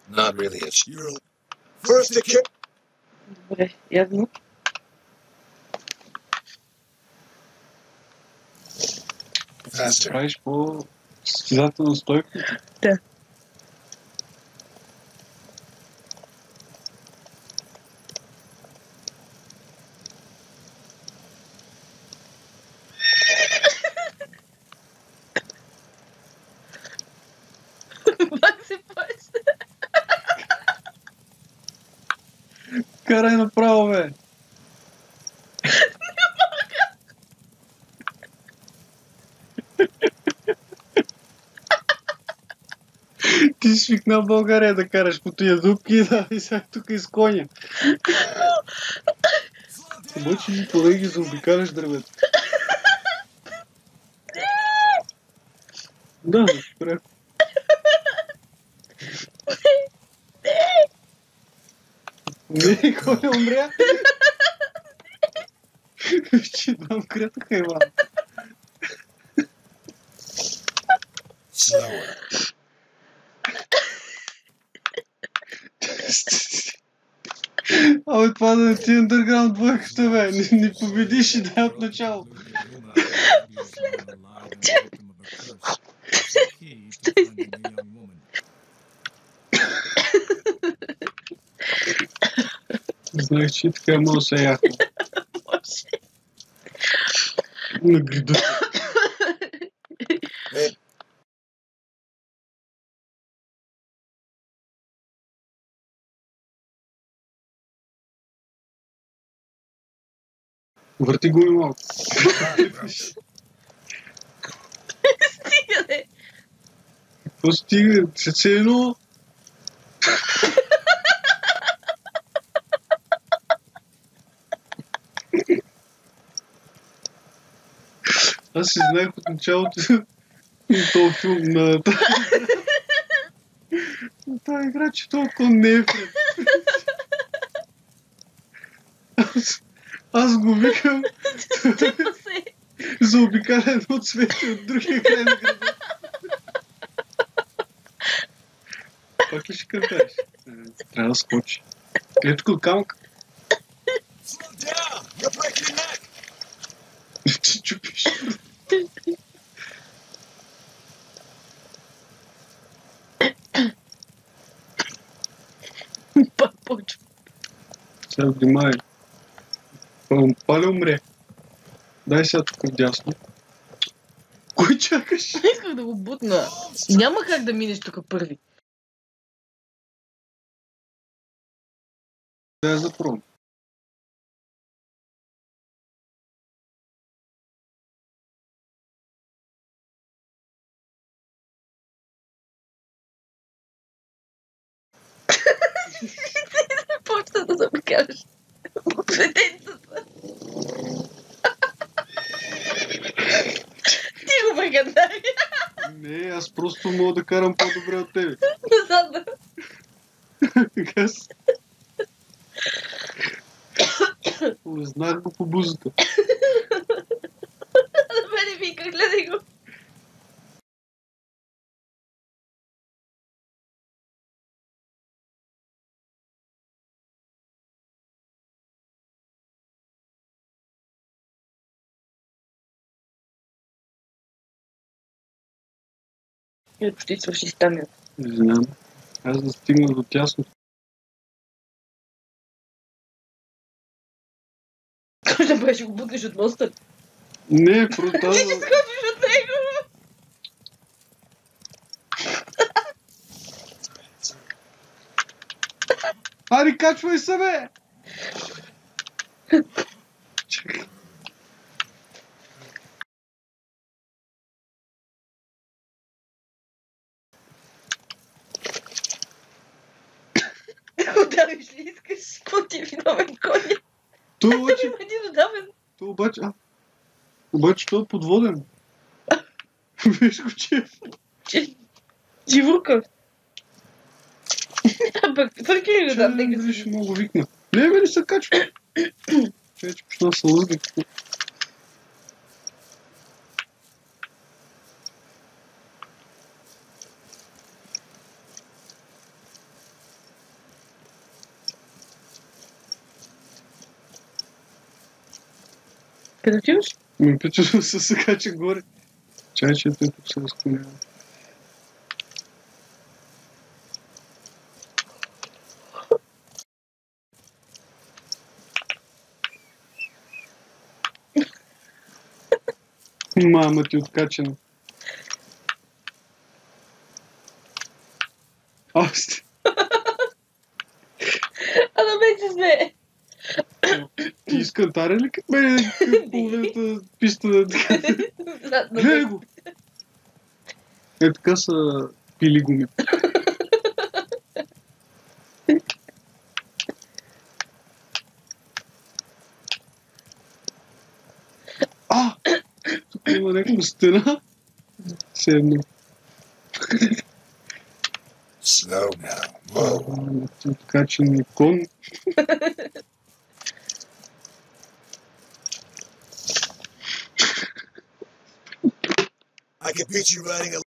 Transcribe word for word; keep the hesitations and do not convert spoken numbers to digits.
Not really. It's first to kill. Добре, явно. Faster. Правиш по състезателна стойка. Да. Пак се плаща. Карай направо, бе! Ти си свикнал в България да караш по тия дупки, да, и сега тук из коня. Обаче и колеги заобикаляш дървета. Да, пряко. Не, коня умря. Че дам крепка, Иван. Slower. Абе, това да не ти underground двойката, бе. Не, не победиш и дай от начало. Знаех, че така може да се яко. Може. На грида. Върти го и малко. Стига, бе. Какво стига? Се се едно. Аз си знаех от началото на този филм, на тази на тази игра, че толкова не е пред. Аз, аз го викам Тъпо се. заобикаля едно цвете от другия край на града. Пак ли ще кърпеш? Трябва да скочи. Ето тук камък. Slow down. You're breaking your neck. Ти чупиш. Пак почва. Сега внимай. Пали умре. Дай сега тук вдясно. Кой чакаш? Исках да го бутна. Няма как да минеш тук първи. Да я запробвам. Почна да заобикаляш по цветенцата. Ти го прегадай. Не, аз просто мога да карам по-добре от тебе. Назад. Аз... Знах го по бузата. На мене вика, гледай го. И почти свърши стамията. Не знам. Аз да стигна до тясно. Кой да бъдеш го бутнеш от моста? Не, просто Ти аз... ще скочиш от него. Ари, качвай се, бе! Чакай. Удавиш ли искаш? Какво ти е виновен коня? Той обаче... Има един удавен. Той обаче... А, обаче той е подводен. Виж го, че... Че... Живурка. А пък, пърки ли го дам? Че, Нека дали си. ще мога да викна. Не, бе, не се качва. Че, че почна да се лъзга. Къде отиваш? Ми пича се съкача горе. Чай, че той тук се разклонява. Мама ти откачена. Аз ти. А да вече сме. Ти изкантаря ли като мене половината писта да така? Зад на Гледай го! Е, така са пили гуми. А! Тук има някаква стена. Все едно. Slow now. Whoa. Откачен кон. I can picture you riding a